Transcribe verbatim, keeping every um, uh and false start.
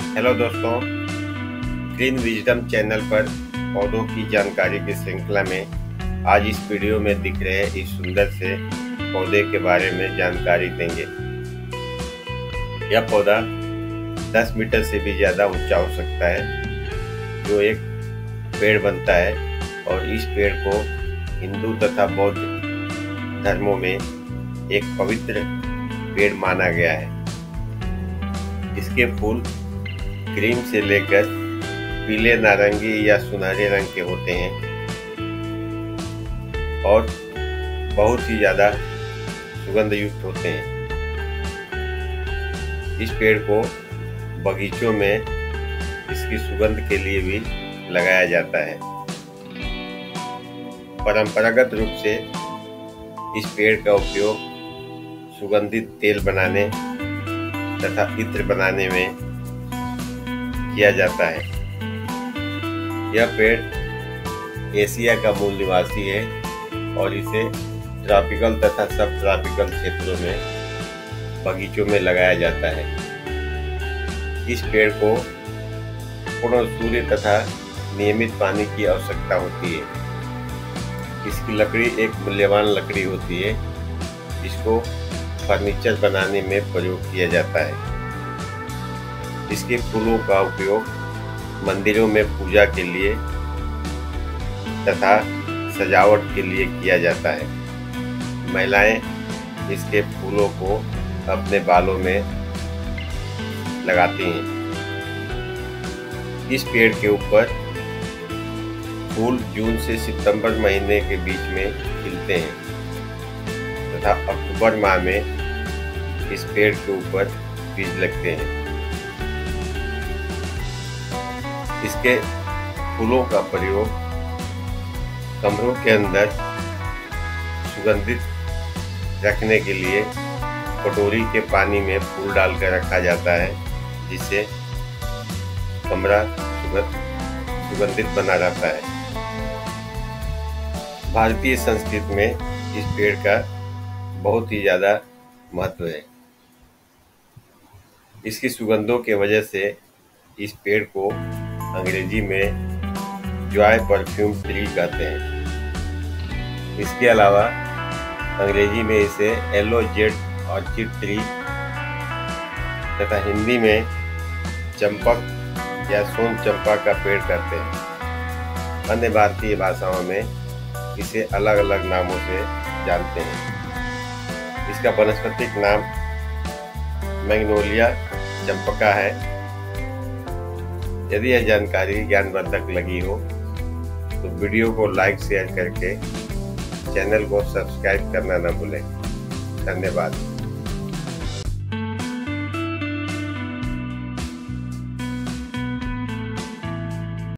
Hello दोस्तों, green wisdom channel पर पौधों की जानकारी की श्रृंखला में आज इस वीडियो में दिख रहे इस सुंदर से पौधे के बारे में जानकारी देंगे। यह पौधा दस मीटर से भी ज़्यादा ऊंचा हो सकता है, जो एक पेड़ बनता है और इस पेड़ को हिंदू तथा बौद्ध धर्मों में एक पवित्र पेड़ माना गया है। इसके फूल क्रीम से लेकर पीले नारंगी या सुनहरे रंग के होते हैं और बहुत ही ज़्यादा सुगंध युक्त होते हैं। इस पेड़ को बगीचों में इसकी सुगंध के लिए भी लगाया जाता है। परंपरागत रूप से इस पेड़ का उपयोग सुगंधित तेल बनाने तथा इत्र बनाने में किया जाता है। यह पेड़ एशिया का मूल निवासी है और इसे ट्रॉपिकल तथा सब ट्रॉपिकल क्षेत्रों में बगीचों में लगाया जाता है। इस पेड़ को पूर्ण सूर्य तथा नियमित पानी की आवश्यकता होती है। इसकी लकड़ी एक मूल्यवान लकड़ी होती है, जिसको फर्नीचर बनाने में प्रयोग किया जाता है। इसके फूलों का उपयोग मंदिरों में पूजा के लिए तथा सजावट के लिए किया जाता है। महिलाएं इसके फूलों को अपने बालों में लगाती हैं। इस पेड़ के ऊपर फूल जून से सितंबर महीने के बीच में खिलते हैं तथा अक्टूबर माह में इस पेड़ के ऊपर बीज लगते हैं। इसके फूलों का प्रयोग कमरों के अंदर सुगंधित रखने के लिए कटोरी के पानी में फूल डालकर रखा जाता है, जिससे कमरा सुगंधित बना रहता है। भारतीय संस्कृति में इस पेड़ का बहुत ही ज़्यादा महत्व है। इसकी सुगंधों के वजह से इस पेड़ को अंग्रेजी में जॉय परफ्यूम ट्री कहते हैं। इसके अलावा अंग्रेजी में इसे येलो जेड ऑर्चिड ट्री तथा हिंदी में चंपक या सोन चंपा का पेड़ कहते हैं। अन्य भारतीय भाषाओं में इसे अलग अलग नामों से जानते हैं। इसका वनस्पतिक नाम मैग्नोलिया चंपका है। यदि यह जानकारी ज्ञानवर्धक लगी हो तो वीडियो को लाइक शेयर करके चैनल को सब्सक्राइब करना न भूलें। धन्यवाद।